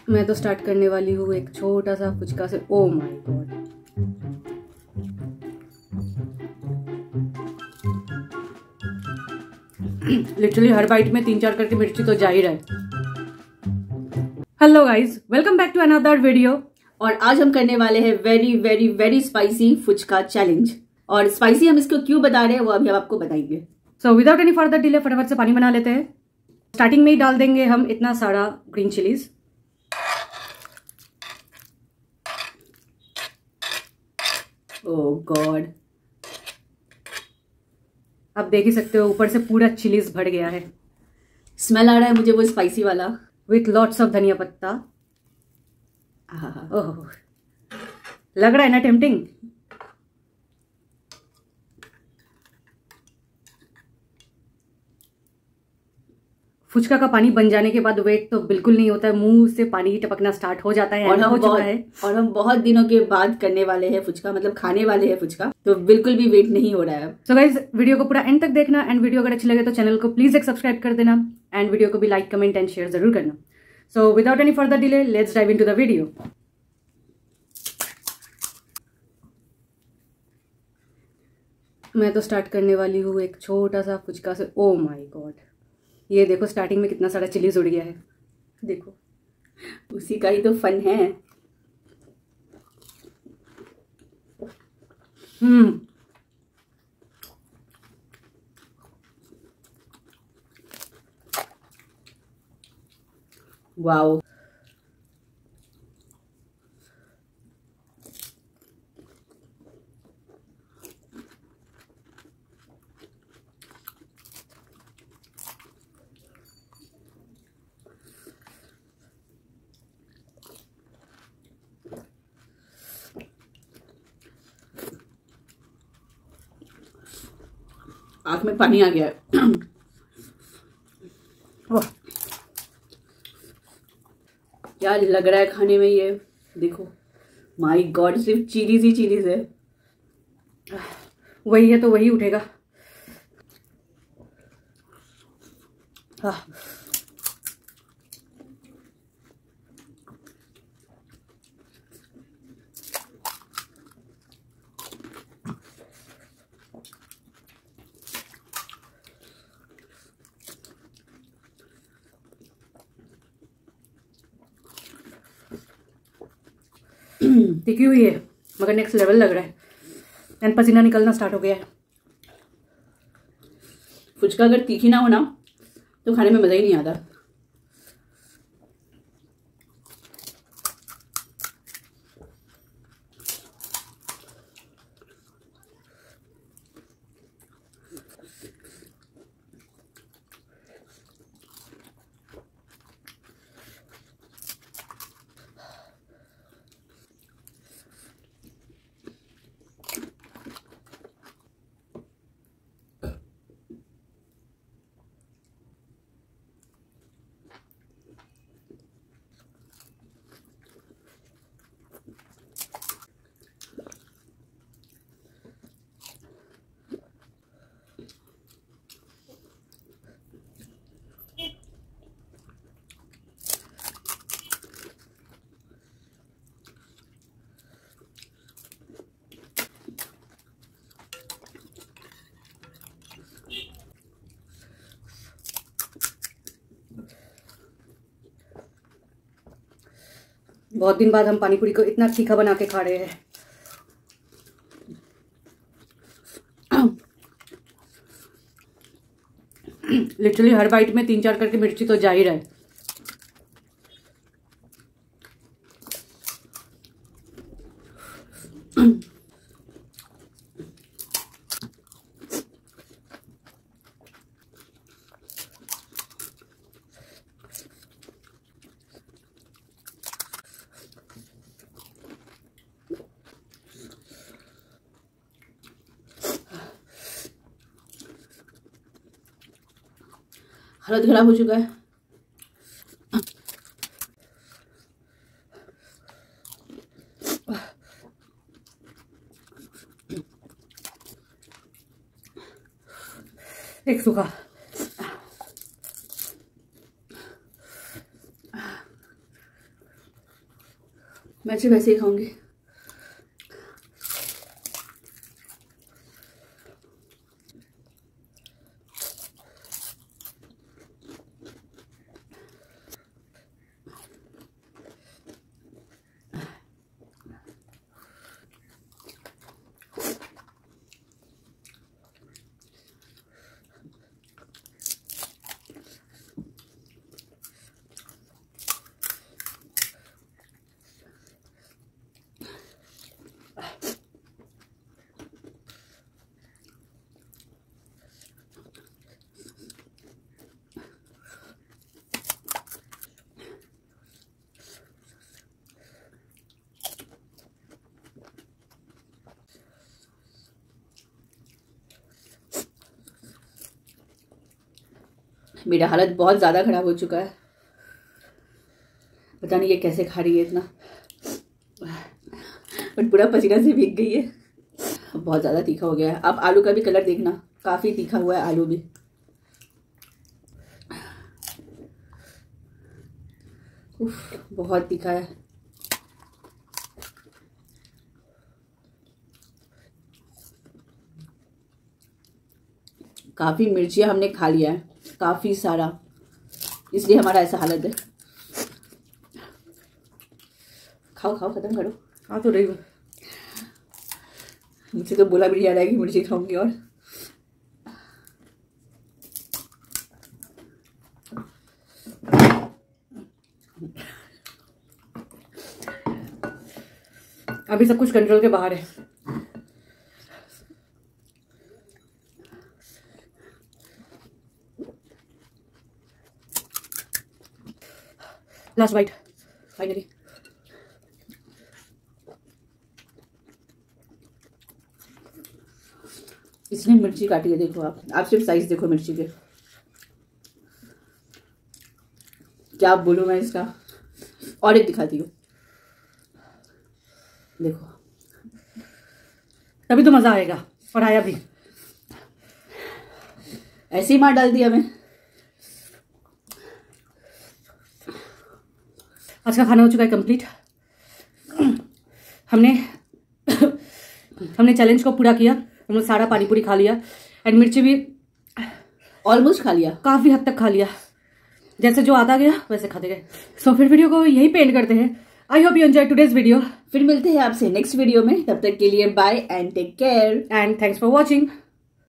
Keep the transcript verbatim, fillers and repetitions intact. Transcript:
मैं तो स्टार्ट करने वाली हूँ एक छोटा सा फुचका से। ओ माय गॉड, लिटरली हर बाइट में तीन चार करके मिर्ची तो जा ही रहा है। Hello guys, welcome back to another video. और आज हम करने वाले हैं very very very spicy phuchka challenge. और स्पाइसी हम इसको क्यों बता रहे हैं वो अभी हम आपको बताएंगे। So without any further delay फटाफट से पानी बना लेते हैं। स्टार्टिंग में ही डाल देंगे हम इतना सारा ग्रीन चिलीज। ओह गॉड, आप देख ही सकते हो ऊपर से पूरा चिलीज भर गया है। स्मेल आ रहा है मुझे वो स्पाइसी वाला, विथ लॉट्स ऑफ धनिया पत्ता। ओह, लग रहा है ना टेम्पटिंग। फुचका का पानी बन जाने के बाद वेट तो बिल्कुल नहीं होता है, मुंह से पानी टपकना स्टार्ट हो जाता है। और हम हो बहुत चुका है। और हम बहुत दिनों के बाद करने वाले हैं फुचका, मतलब खाने वाले हैं फुचका, तो बिल्कुल भी वेट नहीं हो रहा है। सो गाइज, वीडियो को पूरा एंड तक देखना एंड वीडियो अगर अच्छी लगे तो चैनल को प्लीज एक सब्सक्राइब कर देना एंड वीडियो को भी लाइक कमेंट एंड शेयर जरूर करना। So without any further delay let's dive into the video. मैं तो स्टार्ट करने वाली हूँ एक छोटा सा फुचका से। ओ माय गॉड, ये देखो स्टार्टिंग में कितना सारा चिलीज उड़ गया है। देखो, उसी का ही तो फन है। हम्म वाओ, आंख में पानी आ गया है। वाह, क्या लग रहा है खाने में ये। देखो माय गॉड, सिर्फ चिलीज ही चिलीज है। वही है तो वही उठेगा। हाँ, तीखी हुई है मगर नेक्स्ट लेवल लग रहा है एंड पसीना निकलना स्टार्ट हो गया है। फुचका अगर तीखी ना हो ना तो खाने में मजा ही नहीं आता। बहुत दिन बाद हम पानी पूरी को इतना तीखा बना के खा रहे हैं। लिटरली हर बाइट में तीन चार करके मिर्ची तो जा ही रहा है। हालत खराब हो चुका है। एक सूखा। मैं सिर्फ ऐसे ही खाऊंगी। मेरा हालत बहुत ज़्यादा ख़राब हो चुका है, पता नहीं ये कैसे खा रही है इतना, बट पूरा पसीना से भीग गई है। बहुत ज़्यादा तीखा हो गया है। अब आलू का भी कलर देखना, काफ़ी तीखा हुआ है आलू भी। उफ, बहुत तीखा है। काफ़ी मिर्चियाँ हमने खा लिया है, काफ़ी सारा, इसलिए हमारा ऐसा हालत है। खाओ खाओ, खत्म करो। खा तो रही हूँ। मुझे तो बोला भी नहीं आ रहा है कि मिर्ची खाऊंगी। और अभी सब कुछ कंट्रोल के बाहर है। Last bite finally. इसने मिर्ची काटी है, देखो आप आप सिर्फ साइज देखो मिर्ची के, क्या बोलूं मैं इसका। और एक दिखाती हूँ, देखो। तभी तो मजा आएगा। और आया भी, ऐसे ही मार डाल दिया मैं। आज का खाना हो चुका है कंप्लीट। हमने हमने चैलेंज को पूरा किया। हमने सारा पानी पूरी खा लिया एंड मिर्ची भी ऑलमोस्ट खा लिया, काफी हद तक खा लिया। जैसे जो आता गया वैसे खाते गए। सो so, फिर वीडियो को यही पेंड करते हैं। I hope you enjoy today's video. फिर मिलते हैं आपसे नेक्स्ट वीडियो में, तब तक के लिए bye and take care and thanks for watching.